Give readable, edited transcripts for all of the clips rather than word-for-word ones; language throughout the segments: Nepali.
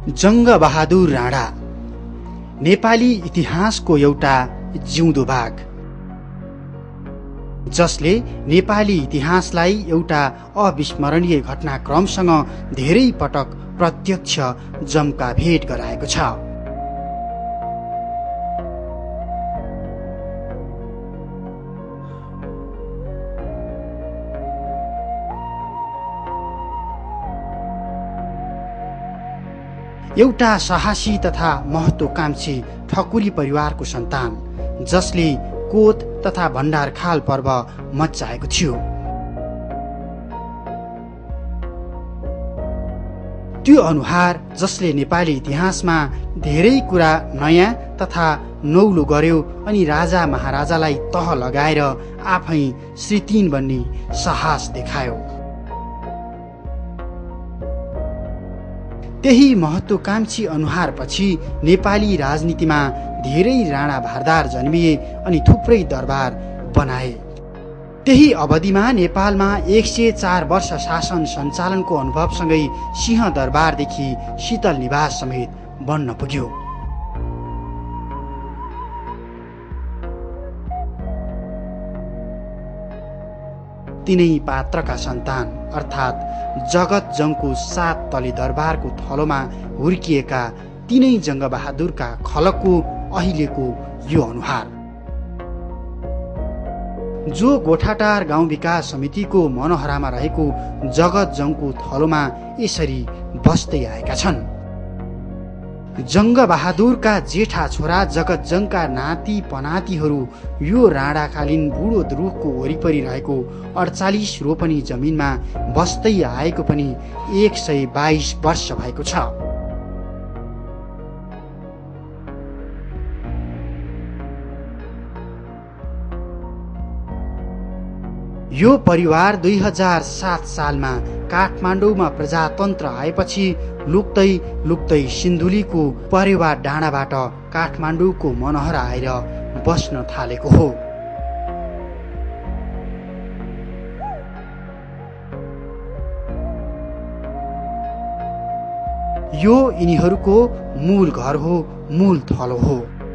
जंग बहादुर राणा नेपाली इतिहासको एउटा जिउँदो भाग, जसले नेपाली इतिहासलाई एउटा अविस्मरणीय घटनाक्रमसँग धेरै पटक प्रत्यक्ष जम्का भेट गराएको छ। एउटा साहसी तथा महत्वाकांक्षी ठकुरी परिवारको सन्तान, जसले कोत तथा भण्डारखाल पर्व मच्चाएको थियो। त्यो अनुहार जसले नेपाली इतिहासमा धेरै कुरा नयाँ तथा नौलो गर्यो अनि राजा महाराजालाई तह लगाएर आफै श्री 3 बन्ने साहस देखायो। त्यही महत्वाकांक्षी अनुहारपछि नेपाली राजनीतिमा धेरै राणा भारदार जन्मिए अनि थुप्रै दरबार बनाए। त्यही अवधिमा नेपालमा 104 वर्ष शासन सञ्चालनको अनुभवसँगै सिंह दरबारदेखि शीतल निवास समेत बन्न पुग्यो। तिनै पात्रका सन्तान अर्थात् जगत जङको 7 तले दरबारको थलोमा हुर्किएका तिनै जंग बहादुरका खलकको अहिलेको यो अनुहार, जो गोठाटार गाउँ विकास समितिको मनोहरामा रहेको जगत जङको थलोमा यसरी बस्दै आएका छन्। जंग बहादुरका जेठा छोरा जगत जङका नाति पनातिहरू यो राणाकालीन बुढो रुखको वरिपरि रहेको 48 रोपनी जमिनमा बस्दै आएको पनि 122 वर्ष भएको छ। यो परिवार 2007 सालमा काठमाडौँमा प्रजातन्त्र आएपछि लुक्दै लुक्दै सिन्धुलीको परेवा डाँडाबाट काठमाडौँको मनोहरा आएर बस्न थालेको हो। यो यिनीहरूको मूल घर हो, मूल थलो हो।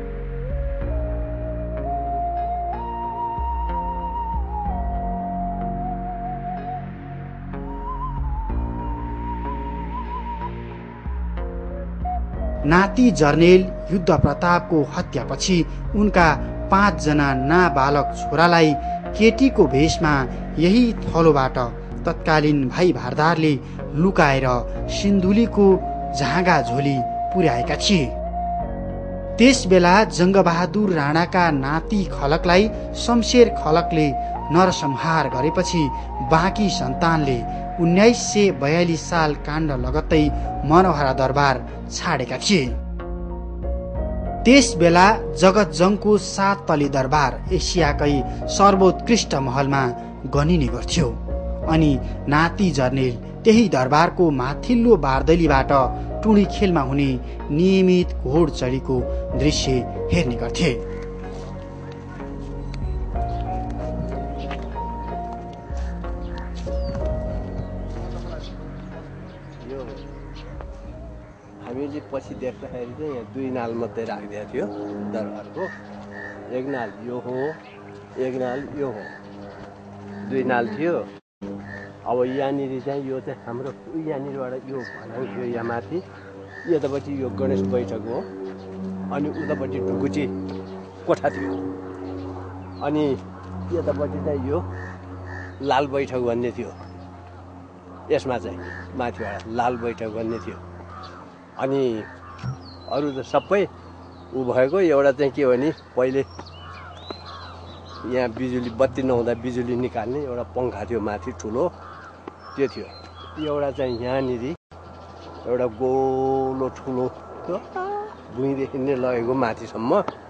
नाति जर्नेल युद्ध प्रतापको हत्यापछि उनका 5 जना नाबालक छोरालाई केटीको भेषमा यही थलोबाट तत्कालीन भाइ भारदारले लुकाएर सिन्धुलीको झाँगा झोली पुर्याएका थिए। त्यसबेला जंग बहादुर राणाका नाति खलकलाई शमशेर खलकले नरसंहार गरेपछि बाँकी सन्तानले 1942 साल काण्ड लगत्तै मनोहरा दरबार छाडेका थिए। त्यसबेला जगत जङको 7 तले दरबार एसियाकै सर्वोत्कृष्ट महलमा गनिने गर्थ्यो अनि नाति जर्नेल त्यही दरबारको माथिल्लो बारदलीबाट टुँडी खेलमा हुने नियमित घोडचढीको दृश्य हेर्ने गर्थे। हामीले पछि देख्दाखेरि चाहिँ यहाँ 2 नाल मात्रै राखिदिएको थियो दरबारको। एक नाल यो हो, एक नाल यो हो, 2 नाल थियो। अब यहाँनिर चाहिँ यो चाहिँ हाम्रो यहाँनिरबाट यो भनाइ थियो यहाँ माथि, यतापट्टि यो गणेश बैठक हो अनि उतापट्टि ढुकुटी कोठा थियो अनि यतापट्टि चाहिँ यो लाल बैठक भन्ने थियो। यसमा चाहिँ माथिबाट लाल बैठक भन्ने थियो अनि अरू त सबै उ भएको। एउटा चाहिँ के भने पहिले यहाँ बिजुली बत्ती नहुँदा बिजुली निकाल्ने एउटा पङ्खा थियो माथि ठुलो, त्यो थियो। एउटा चाहिँ यहाँनिर एउटा गोलो ठुलो भुइँदेखि नै लगेको माथिसम्म,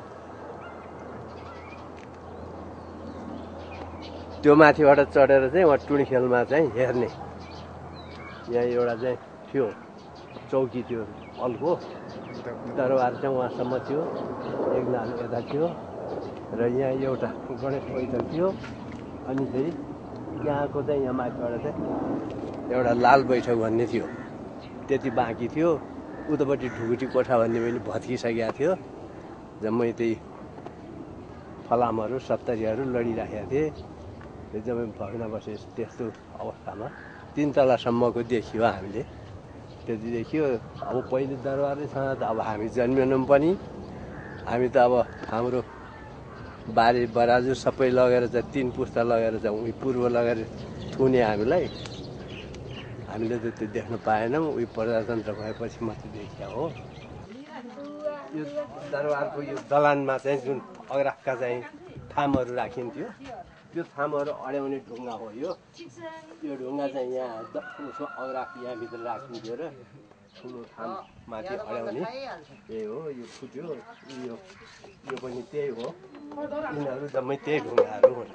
त्यो माथिबाट चढेर चाहिँ वहाँ टुँडी खेलमा चाहिँ हेर्ने यहाँ एउटा चाहिँ थियो, चौकी थियो अल्को। दरबार चाहिँ वहाँसम्म थियो, एक नाल यता थियो र यहाँ एउटा गणेश बैठक थियो अनि फेरि यहाँको चाहिँ यहाँ माथिबाट चाहिँ एउटा लाल बैठक भन्ने थियो। त्यति बाँकी थियो उतापट्टि ढुकुटी कोठा भन्ने पनि भत्किसकेको थियो। जम्मै त्यही फलामहरू सप्तरीहरू लडिराखेका थिए। त्यो जम्मै भग्न बसे। त्यस्तो अवस्थामा 3 तलासम्मको देखियो हामीले। त्यति देखियो। अब पहिले दरबारैसँग त अब हामी जन्मेनौँ पनि। हामी त अब हाम्रो बारी बराजु सबै लगेर चाहिँ 3 पुस्ता लगेर चाहिँ उही पूर्व लगेर थुने हामीलाई। हामीले त त्यो देख्न पाएनौँ। उही प्रजातन्त्र भएपछि मात्रै देखिया हो। यो दरबारको यो दलानमा चाहिँ जुन अग्राफका चाहिँ थामहरू राखिन्थ्यो, त्यो थामहरू अड्याउने ढुङ्गा हो। यो ढुङ्गा चाहिँ यहाँ उसको अग्राफ यहाँभित्र राखिन्थ्यो र ठुलो थाम माथि अड्याउने त्यही हो। यो फुट्यो। यो पनि त्यही हो। यिनीहरू जम्मै त्यही ढुङ्गाहरू हुन्।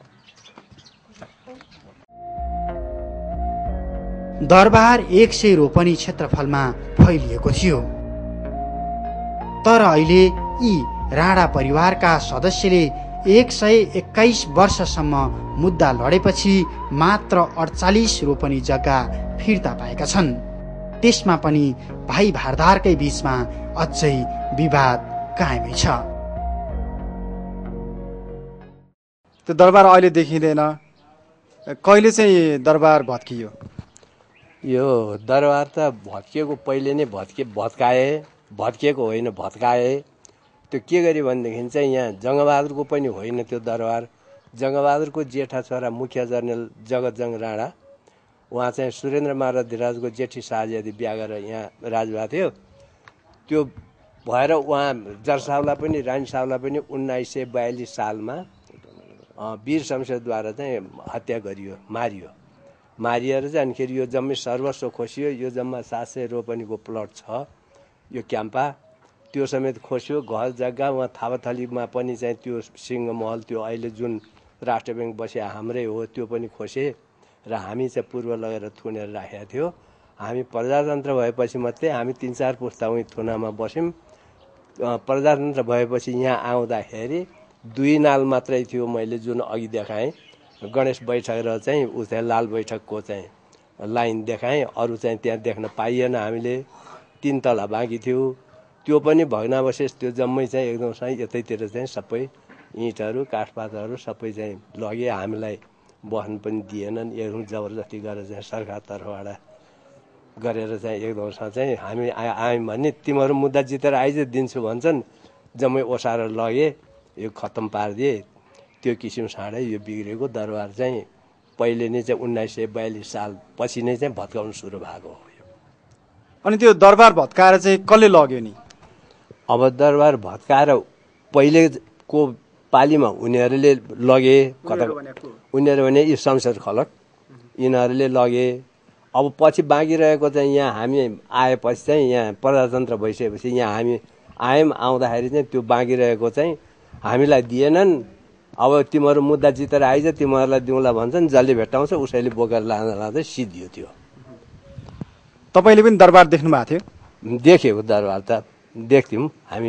दरबार 100 रोपनी क्षेत्रफलमा फैलिएको थियो। तर अहिले यी राणा परिवारका सदस्यले 121 वर्षसम्म मुद्दा लडेपछि मात्र 48 रोपनी जग्गा फिर्ता पाएका छन्। त्यसमा पनि भाइ भारदारकै बीचमा अझै विवाद कायमै छ। त्यो दरबार अहिले देखिँदैन। कहिले चाहिँ दरबार भत्कियो? यो दरबार त भत्किएको पहिले नै भत्किएको होइन, भत्काए। त्यो के गरे भनेदेखि चाहिँ यहाँ जङ्गबहादुरको पनि होइन त्यो दरबार। जङ्गबहादुरको जेठा छोरा मुखिया जनरल जगतजङ राणा, उहाँ चाहिँ सुरेन्द्र महाराजको जेठी साझेदी बिहा गरेर यहाँ राज भएको थियो। त्यो भएर उहाँ जरसाउला पनि रानी साउला पनि 1942 सालमा वीर शमशेरद्वारा चाहिँ हत्या गरियो, मारिएर चाहिँ अनिखेरि यो जम्मै सर्वस्व खोसियो। यो जम्मा 700 रोपनीको प्लट छ यो क्याम्पा, त्यो समेत खोस्यो। घर जग्गा उहाँ थापाथलीमा पनि चाहिँ त्यो सिंहमहल, त्यो अहिले जुन राष्ट्र ब्याङ्क बसे हाम्रै हो, त्यो पनि खोसे। र हामी चाहिँ पूर्व लगेर थुनेर राखेका थियो। हामी प्रजातन्त्र भएपछि मात्रै हामी 3-4 पुस्ता उही थुनामा बस्यौँ। प्रजातन्त्र भएपछि यहाँ आउँदाखेरि 2 नाल मात्रै थियो। मैले जुन अघि देखाएँ गणेश बैठक र चाहिँ उता लाल बैठकको चाहिँ लाइन देखाएँ। अरू चाहिँ त्यहाँ देख्न पाइएन हामीले। 3 तला बाँकी थियो। त्यो पनि भग्नावशेष त्यो जम्मै चाहिँ एकदम यतैतिर चाहिँ सबै इँटहरू काठपातहरू सबै चाहिँ लगे। हामीलाई बस्न पनि दिएनन्। एकदम जबरजस्ती गरेर चाहिँ सरकार तर्फबाट गरेर चाहिँ एकदमसँग चाहिँ हामी आयौँ भने तिमीहरू मुद्दा जितेर आइज दिन्छु भन्छन्। जम्मै ओसारेर लगे, यो खत्तम पारिदिए। त्यो किसिम साँडै यो बिग्रेको दरबार चाहिँ पहिले नै चाहिँ 1942 साल पछि नै चाहिँ भत्काउनु सुरु भएको हो। अनि त्यो दरबार भत्काएर चाहिँ कसले लग्यो नि? अब दरबार भत्काएर पहिलेको पालीमा उनीहरूले लगे। उनीहरू भने यी शमशेर खलक यिनीहरूले लगे। अब पछि बाँकी रहेको चाहिँ यहाँ हामी आएपछि चाहिँ यहाँ प्रजातन्त्र भइसकेपछि यहाँ हामी आयौँ। आउँदाखेरि चाहिँ त्यो बाँकी रहेको चाहिँ हामीलाई दिएनन्। अब तिमीहरू मुद्दा जितेर आइज तिमीहरूलाई दिउँला भन्छन्। जसले भेट्टाउँछ उसैले बोकेर लाँदै सिद्धियो। त्यो तपाईँले पनि दरबार देख्नु भएको थियो? देखेको दरबार त देख्थ्यौँ हामी।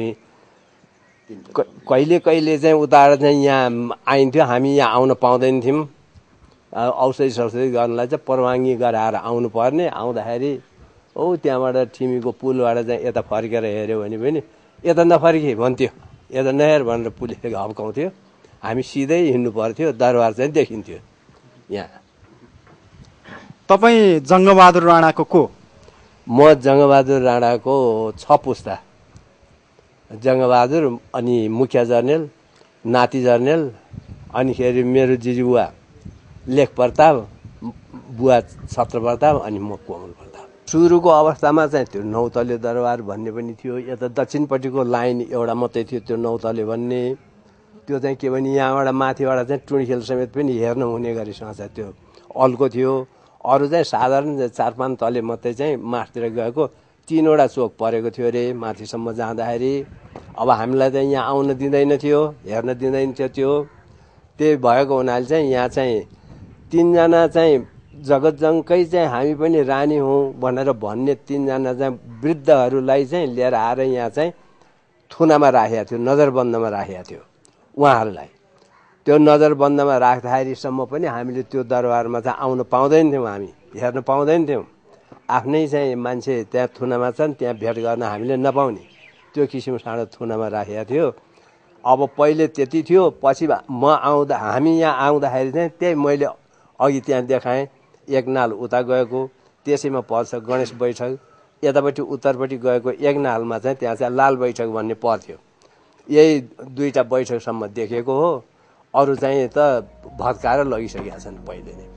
कहिले चाहिँ उताएर चाहिँ यहाँ आइन्थ्यो। हामी यहाँ आउन पाउँदैन थियौँ। औषधि गर्नलाई चाहिँ परवानगी गराएर आउनु पर्ने। आउँदाखेरि त्यहाँबाट ठिमीको पुलबाट चाहिँ यता फर्केर हेऱ्यो भने पनि यता नफर्के भन्थ्यो। यता नहेर भनेर पुलिसले हप्काउँथ्यो। हामी सिधै हिँड्नु पर्थ्यो। दरबार चाहिँ देखिन्थ्यो यहाँ। तपाईँ जङ्गबहादुर राणाको को? म जङ्गबहादुर राणाको 6 पुस्ता। जङ्गबहादुर अनि मुखिया जर्नेल, नाति जर्नेल, अनिखेरि मेरो जिजुबुवा लेख प्रताप, बुवा छत्र प्रताप, अनि म कोमल प्रताप। सुरुको अवस्थामा चाहिँ त्यो 9 तले दरबार भन्ने पनि थियो। यता दक्षिणपट्टिको लाइन एउटा मात्रै थियो त्यो 9 तले भन्ने। त्यो चाहिँ के भने यहाँबाट माथिबाट चाहिँ टुँडीखेल समेत पनि हेर्न हुने गरेसँग चाहिँ त्यो अल्को थियो। अरू चाहिँ साधारण 4-5 तले मात्रै चाहिँ माथितिर गएको 3वटा चोक परेको थियो अरे माथिसम्म जाँदाखेरि। अब हामीलाई चाहिँ यहाँ आउन दिँदैन थियो, हेर्न दिँदैन थियो। त्यही भएको हुनाले चाहिँ यहाँ चाहिँ 3 जना चाहिँ जगतजङकै चाहिँ हामी पनि रानी हौँ भनेर भन्ने 3 जना चाहिँ वृद्धहरूलाई चाहिँ लिएर आएर यहाँ चाहिँ थुनामा राखेको थियो, नजरबन्दमा राखेको थियो उहाँहरूलाई। त्यो नजरबन्दमा राख्दाखेरिसम्म पनि हामीले त्यो दरबारमा चाहिँ आउन पाउँदैन थियौँ, हामी हेर्न पाउँदैन थियौँ। आफ्नै चाहिँ मान्छे त्यहाँ थुनामा छन्, त्यहाँ भेट गर्न हामीले नपाउने त्यो किसिमसँग थुनामा राखेको थियो। अब पहिले त्यति थियो, पछि हामी यहाँ आउँदाखेरि चाहिँ त्यही मैले अघि त्यहाँ देखाएँ, एक नाल उता गएको त्यसैमा पर्छ गणेश बैठक, यतापट्टि उत्तरपट्टि गएको एक नालमा चाहिँ त्यहाँ चाहिँ लाल बैठक भन्ने पर्थ्यो। यही दुईटा बैठकसम्म देखेको हो, अरू चाहिँ त भत्काएर लगिसकेका छन् पहिले नै।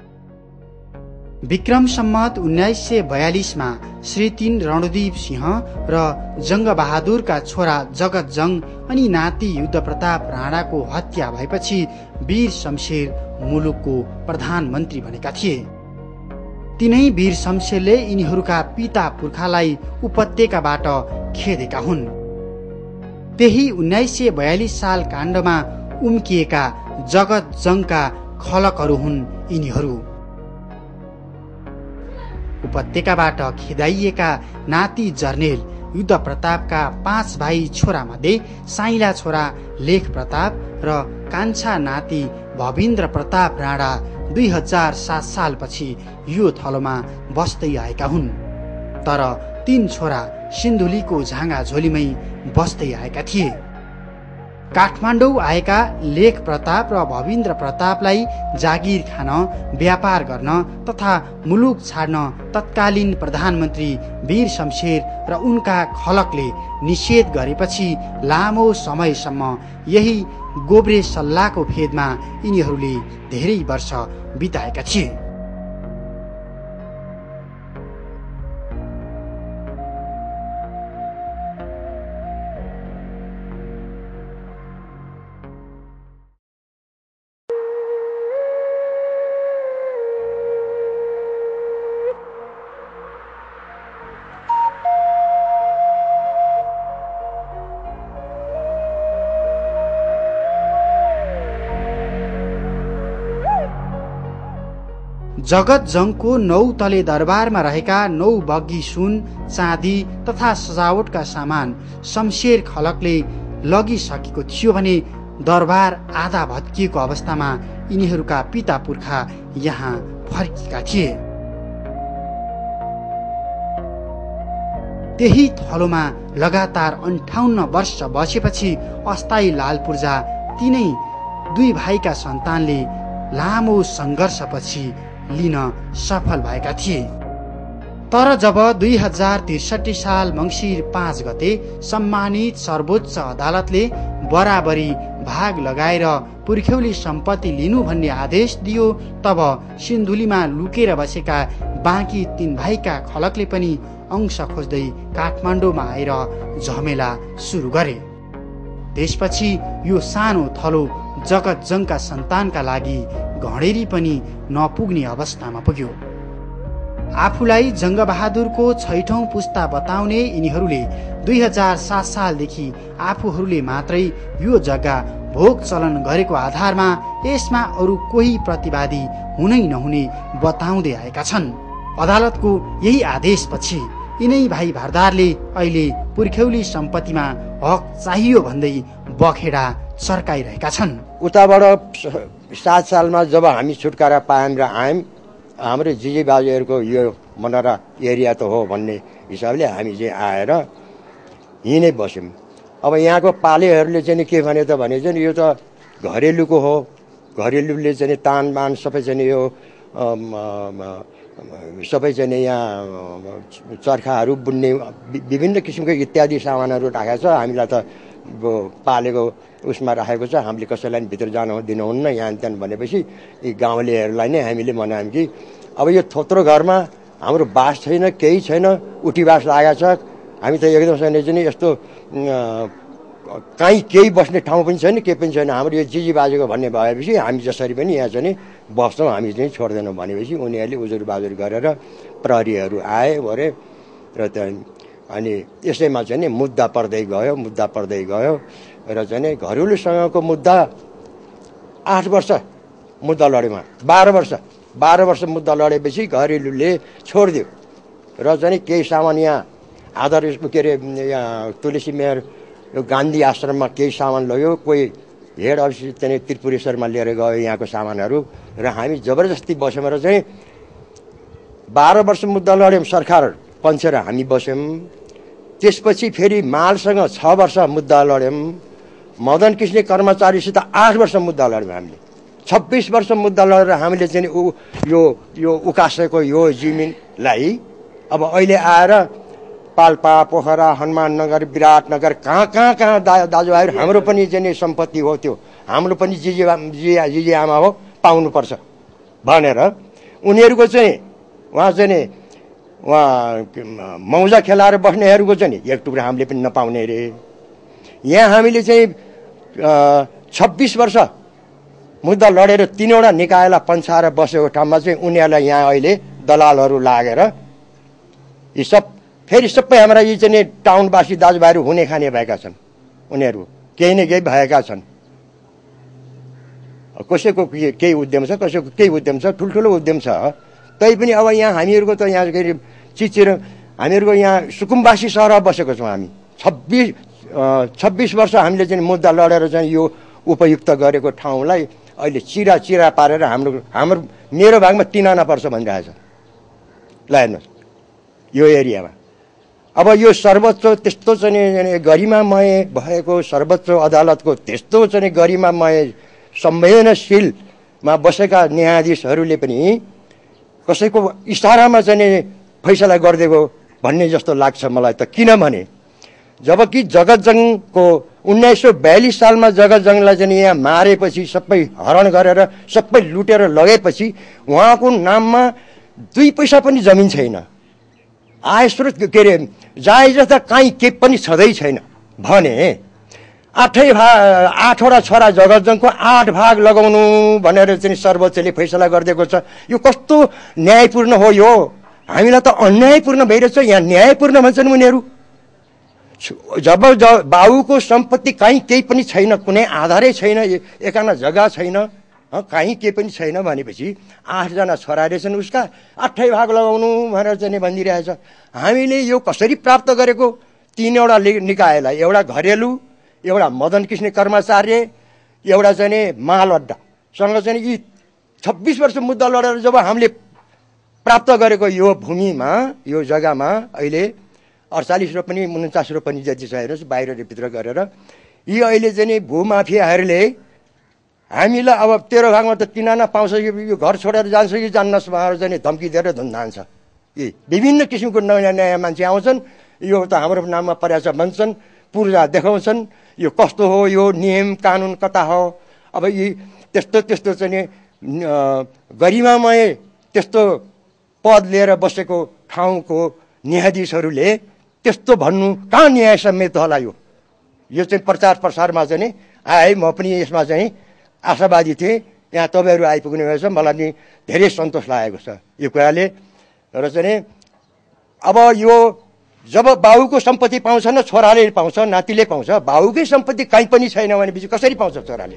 विक्रम सम्मत 1942 श्री 3 रणदीप सिंह र जंग बहादुरका छोरा जगत जंग अनि नाति युद्ध प्रताप राणाको हत्या भएपछि वीर शमशेर मुलुकको प्रधानमन्त्री बनेका थिए। तिनै वीर शमशेरले यिनीहरूका पिता पुर्खालाई उपत्यकाबाट खेदेका हुन्। त्यही 1942 साल काण्डमा उम्किएका जगत जंगका खलकहरू हुन् यिनीहरू। उपत्यकाबाट खेदाइएका नाति जर्नेल युद्ध प्रतापका 5 भाइ छोरा मध्ये साइला छोरा लेख प्रताप र कान्छा नाति भविन्द्र प्रताप राणा 2007 सालपछि यो थलोमा बस्दै आएका हुन्। तर 3 छोरा सिन्धुलीको झाँगा झोलीमै बस्दै आएका थिए। काठमाडौँ आएका लेख प्रताप र भविन्द्र प्रतापलाई जागिर खान, व्यापार गर्न तथा मुलुक छाड्न तत्कालीन प्रधानमन्त्री वीर शमशेर र उनका खलकले निषेध गरेपछि लामो समयसम्म यही गोब्रे सल्लाको फेदमा यिनीहरूले धेरै वर्ष बिताएका थिए। जगत जंगको 9 तले दरबारमा रहेका 9 बग्गी सुन, चाँदी तथा सजावटका सामान शमशेर खलकले लगिसकेको थियो भने दरबार आधा भत्किएको अवस्थामा यिनीहरूका पिता पुर्खा यहाँ फर्किएका थिए। त्यही थलोमा लगातार 58 वर्ष बसेपछि अस्थायी लाल पूर्जा तिनै 2 भाइका सन्तानले लामो सङ्घर्षपछि लिन सफल भएका थिए। तर जब 2063 साल मङ्सिर 5 गते सम्मानित सर्वोच्च अदालतले बराबरी भाग लगाएर पुर्ख्यौली सम्पत्ति लिनु भन्ने आदेश दियो, तब सिन्धुलीमा लुकेर बसेका बाँकी 3 भाइका खलकले पनि अंश खोज्दै काठमाडौँमा आएर झमेला सुरु गरे। त्यसपछि यो सानो थलो जगत जंगका सन्तानका लागि घडेरी पनि नपुग्ने अवस्थामा पुग्यो। आफूलाई जंग बहादुरको 6औं पुस्ता बताउने यिनीहरूले 2007 सालदेखि आफूहरूले मात्रै यो जग्गा भोग चलन गरेको आधारमा यसमा अरू कोही प्रतिवादी हुनै नहुने बताउँदै आएका छन्। अदालतको यही आदेशपछि यिनै भाइ भारदारले अहिले पुर्ख्यौली सम्पत्तिमा हक चाहियो भन्दै बखेडा चर्काइरहेका छन्। उताबाट 7 सालमा जब हामी छुटकारा पायौँ र आयौँ, हाम्रो जिजी बाजेहरूको यो मनरा एरिया त हो भन्ने हिसाबले हामी चाहिँ आएर यहीँ नै बस्यौँ। अब यहाँको पालेहरूले चाहिँ के भने त भने चाहिँ यो त घरेलुको हो, घरेलुले चाहिँ तानबान सबै चाहिँ यो सबै चाहिँ यहाँ चर्खाहरू बुन्ने विभिन्न किसिमको इत्यादि सामानहरू राखेको छ। हामीलाई त पालेको उसमा राखेको छ, हामीले कसैलाई भित्र जान दिनुहुन्न यहाँ त्यहाँ भनेपछि यी गाउँलेहरूलाई नै हामीले बनायौँ कि अब यो थोत्रो घरमा हाम्रो बास छैन, केही छैन, उठीबास लागेको छ। हामी त एकदम छैन चाहिँ यस्तो कहीँ केही बस्ने ठाउँ पनि छैन, केही पनि छैन। हाम्रो यो जिजी बाजेको भन्ने भएपछि हामी जसरी पनि यहाँ चाहिँ बस्छौँ, हामी चाहिँ छोड्दैनौँ भनेपछि उनीहरूले उजुर बाजुर गरेर प्रहरीहरू आए भरे र त्यहाँ अनि यसैमा चाहिँ मुद्दा पर्दै गयो र चाहिँ घरेलुसँगको मुद्दा 8 वर्ष मुद्दा लड्यौँ। 12 वर्ष मुद्दा लडेपछि घरेलुले छोडिदियो र चाहिँ केही सामान यहाँ आधार के अरे यहाँ तुलसी मेयर यो गान्धी आश्रममा केही सामान लग्यो, कोही हेड अफिस चाहिँ त्रिपुरेश्वरमा लिएर गयो यहाँको सामानहरू र हामी जबरजस्ती बस्यौँ र चाहिँ 12 वर्ष मुद्दा लड्यौँ, सरकार पन्छेर हामी बस्यौँ। त्यसपछि फेरि मालसँग 6 वर्ष मुद्दा लड्यौँ। मदन किस्ने कर्मचारीसित 8 वर्ष मुद्दा लड्यौँ हामीले। 26 वर्ष मुद्दा लडेर हामीले चाहिँ यो उकासेको यो जमिनलाई अब अहिले आएर पाल्पा, पोखरा, हनुमाननगर, विराटनगर कहाँ दाजुभाइहरू हाम्रो पनि चाहिँ सम्पत्ति हो, त्यो हाम्रो पनि जिजी आमा हो, पाउनुपर्छ भनेर उनीहरूको चाहिँ उहाँ मौजा खेलाएर बस्नेहरूको चाहिँ एक टुक्रा हामीले पनि नपाउने रे। यहाँ हामीले चाहिँ 26 वर्ष मुद्दा लडेर 3वटा निकायलाई पन्छाएर बसेको ठाउँमा चाहिँ उनीहरूलाई यहाँ अहिले दलालहरू लागेर यी फेरि सबै हाम्रा यी चाहिँ टाउनवासी दाजुभाइहरू हुने खाने भएका छन्। उनीहरू केही न केही भएका छन्। कसैको केही उद्यम छ, कसैको केही उद्यम छ, ठुल्ठुलो उद्यम छ। तैपनि अब यहाँ हामीहरूको त यहाँ चिचेर हामीहरूको यहाँ सुकुम्बासी सहरमा बसेको छौँ हामी। 26 वर्ष हामीले चाहिँ मुद्दा लडेर चाहिँ यो उपयुक्त गरेको ठाउँलाई अहिले चिरा पारेर मेरो भागमा 3 आना पर्छ भनिरहेछ। ल हेर्नुहोस् यो एरियामा अब यो सर्वोच्च त्यस्तो चाहिँ गरिमामय भएको सर्वोच्च अदालतको त्यस्तो चाहिँ गरिमामय संवेदनशीलमा बसेका न्यायाधीशहरूले पनि कसैको इसारामा चाहिँ फैसला गरिदिएको भन्ने जस्तो लाग्छ मलाई त। किनभने जबकि जगतजङको 1942 सालमा जगतजङलाई चाहिँ यहाँ मारेपछि, सबै हरण गरेर सबै लुटेर लगेपछि उहाँको नाममा 2 पैसा पनि जमिन छैन। आय स्रोत के अरे जायज त कहीँ केही पनि छँदै छैन भने 8वटा छोरा जगतजङको 8 भाग लगाउनु भनेर चाहिँ सर्वोच्चले फैसला गरिदिएको छ। यो कस्तो न्यायपूर्ण हो? यो हामीलाई त अन्यायपूर्ण भइरहेछ। यहाँ न्यायपूर्ण भन्छन् उनीहरू। जब बाबुको सम्पत्ति कहीँ केही पनि छैन, कुनै आधारै छैन, एकाना जग्गा छैन, कहीँ केही पनि छैन भनेपछि 8 जना छोरा रहेछन्, उसका 8 भाग लगाउनु भनेर चाहिँ भनिदिइरहेछ। हामीले यो कसरी प्राप्त गरेको? 3वटा निकायलाई, एउटा घरेलु, एउटा मदन किस्ने कर्मचारी, एउटा चाहिँ माल अड्डासँग चाहिँ यी 26 वर्ष मुद्दा लडेर जब हामीले प्राप्त गरेको यो भूमिमा, यो जग्गामा अहिले 48 रोपनी 49 रोपनी जति छ हेर्नुहोस्, बाहिर र भित्र गरेर यी अहिले चाहिँ भूमाफियाहरूले हामीलाई अब 13 भागमा त 3 आना पाउँछ, यो घर छोडेर जान्छ कि जान्नस् भनेर चाहिँ धम्की दिएर धुन्धान्छ। यी विभिन्न किसिमको नयाँ नयाँ मान्छे आउँछन्, यो त हाम्रो नाममा परेछ भन्छन्, पूर्जा देखाउँछन्, यो कस्तो हो, यो नियम कानुन कता हो। अब यी त्यस्तो चाहिँ गरिमामय त्यस्तो पद लिएर बसेको ठाउँको न्यायाधीशहरूले त्यस्तो भन्नु कहाँ न्याय समेत होला? यो चाहिँ प्रचार प्रसारमा चाहिँ आए। म पनि यसमा चाहिँ आशावादी थिएँ। यहाँ तपाईँहरू आइपुग्ने भएछ, मलाई नि धेरै सन्तोष लागेको छ यो कुराले। र चाहिँ अब यो जब बाबुको सम्पत्ति पाउँछ न, छोराले पाउँछ, नातिले पाउँछ, बाबुकै सम्पत्ति कहीँ पनि छैन भनेपछि कसरी पाउँछ छोराले?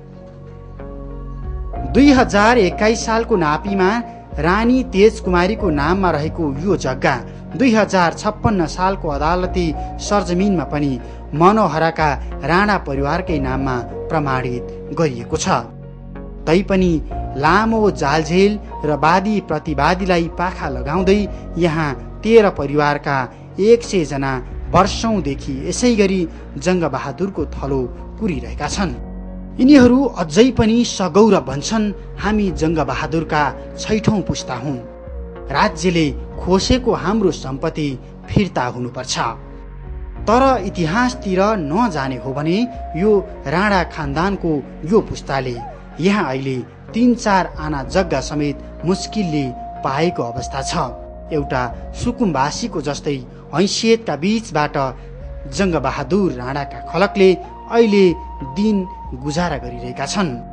2021 सालको नापीमा रानी तेजकुमारीको नाममा रहेको यो जग्गा 2056 सालको अदालती सरजमिनमा पनि मनोहराका राणा परिवारकै नाममा प्रमाणित गरिएको छ। तैपनि लामो जालझेल र वादी प्रतिवादीलाई पाखा लगाउँदै यहाँ 13 परिवारका 100 जना वर्षौंदेखि यसै गरी जंग बहादुरको थलो कुरिरहेका छन्। यिनीहरू अझै पनि सगौरव भन्छन्, हामी जंग बहादुरका 6औं पुस्ता हुँ। राज्यले खोसेको हाम्रो सम्पत्ति फिर्ता हुनुपर्छ। तर इतिहासतिर नजाने हो भने यो राणा खानदानको यो पुस्ताले यहाँ अहिले 3-4 आना जग्गा समेत मुस्किलले पाएको अवस्था छ। एउटा सुकुम्बासीको जस्तै हैसियतका बीचबाट जंग बहादुर राणाका खलकले अहिले दिन गुजारा गरिरहेका छन्।